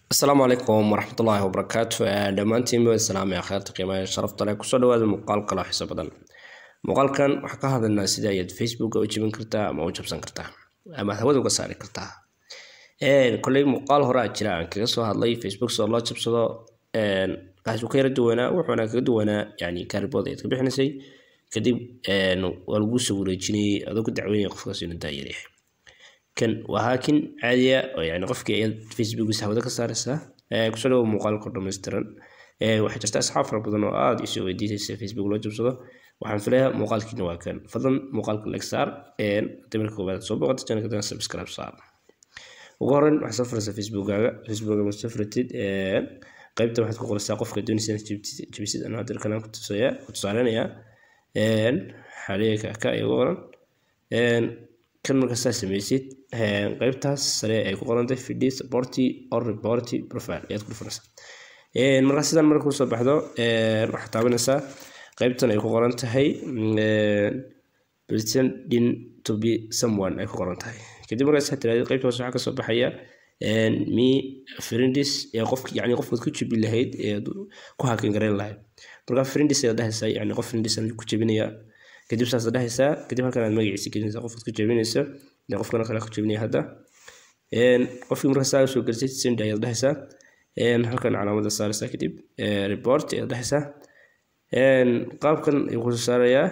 السلام عليكم ورحمة الله وبركاته دمانتين بالسلام يا خيرت قيمة شرفت لك وصلوا هذا المقال كلا حساب بدن مقال كان وحكى هذا الناس إذا فيسبوك أو جبن كرتا ما وجب سن كرتا أما هو ذو قصار كرتا كل مقال هراء جرا كيسو هذا فيسبوك صار الله جب صدا كاسو كير دونا وحنا كدونا يعني كاربود يتبع نسي كدي والجوس ورجني هذا كده عوين يقفز ينتهي كان وهاكن عادية يعني قفك فيسبوك وسحبتك السارسة كسلوا مقال كردم مسترن واحد جرت أصحاب ربنا وآد يسوي ديتيس فيسبوك لو جبصده وحن فيها مقال كنا كان فضل مقال كل إكسار تمركوا بعد صوب وقت كان كده سبسكرايب صار وقارن وحصفر فيسبوك مستفرتد قيبته واحد كقول الساقف كدوني سنة جبسيد أنا هذا الكلام كنت صارني حاليا كأي وقارن كان مركز سميسيد قيبتها سريع ay ku qorantay video supporti or reporti profile ayaad ku furaysaa marka sidan markuu soo baxdo waxa taabanaysaa qaybtan ay ku qoran tahay pretending to be someone ay ku qoran tahay kadib markaas tiraahdo qaybta waxa ka soo baxaya me friends ee qofka yani qofka ku jibi lahayd ee ku hakan gareyn lahayd marka friends ee dhahaysa yani qof friends ku jibinaya kadib saas dhahaysa kadib halkan aad magaciisa gelinaysa qofka ku jibinaysa qofkana kala ku jibinaya hada qofkii markaas aad soo galsay send ay dhahaysa halkan calaamada saaraysa kadib report ay dhahaysa qaabkan ay ku saaraya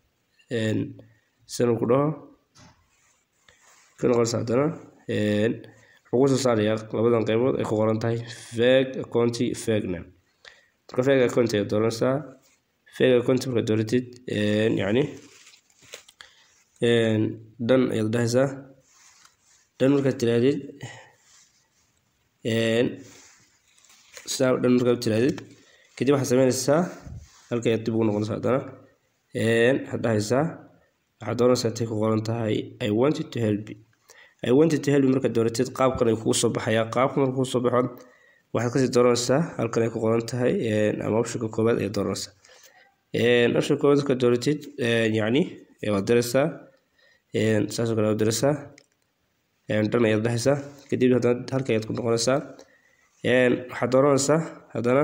sanu ku dhaho kana qorsadana wuxuu soo saaraya labadan qaybood ay ku qoran tahay fake account fake name marka fake account ay dooranaysa fake account marka dooratid yani dan ay dhahaysa dan marka tiraadid dan marka tiraadid kadib waxa sameynaysaa halka ay dib ugu noqonaysaa hadana hadahaysa waxa doonaysaa tay ku qoran tahay I wanted to help you marka dooratid qaabkan ay kugu soo baxaya qaabkan markuu kugu soo baxo waxaad kasii dooranaysaa halkan ay ku qoran tahay ama optionka koobaad ay dooranaysaa optionka koobaad ka dooratid yani waad diraysaa saasoo kale waad diraysaa dan ayaad dhahaysaa kadib hadana halka ayaad ku noqonaysaa waxaad dooranaysaa hadana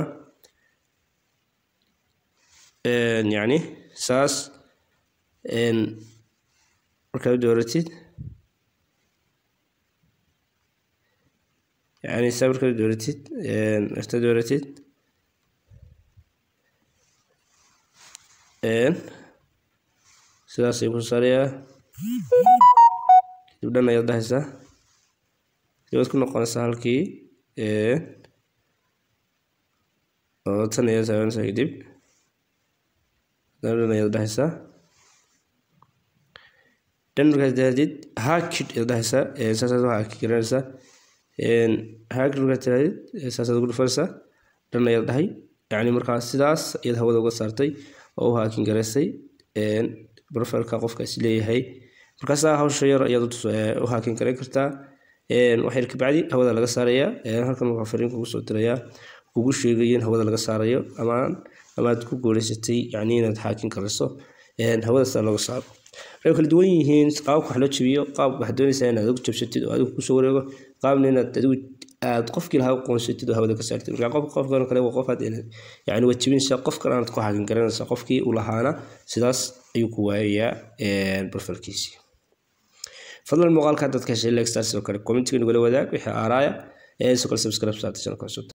yani saas markaad dooratid يعني سافر كده دورتيد دورتيد سلاسة يكون سريع يبدأ يضع هسه يبدأ كنا قلنا سهل كي تاني يسوي سيديب يبدأ يضع هسه dan markaas daadid hacked يضع هسه ساسة hack كرنسا هاك لغة تريد أساسا تقول فرصة لأن يضحي يعني مركز سداس يذهب ذوق صارتي أو هاكين جرسي بروفيل كقف كسليه هاي مركز هاو شيء يضط أو هاكين كريكرتا وحيرك بعدي هو ذا لقى صاريا هالكم مغفرين كوسو تريا كوجوش يجين هو ذا لقى صاريا أما تكون ستي يعني نتحاكين كرسو هو ذا صار لقى صار لكن دوينهين قاب حلو شبيه قاب بحدوني سنة ذوق تبشتي وهذا كوسوريغو قاب لنا تدوي قف كل هاو قونشتي وهذا كسرت قف كانوا كلا وقف هذا يعني وتشبين قف كان تقول حاجة كرنا قفكي ولهانا سداس أيوكوايا بروفيل كيسي فضل المقال كانت تكشف لك ستارس وكل كومنت نقول وذاك بحرايا سكر سبسكرايب ساعتين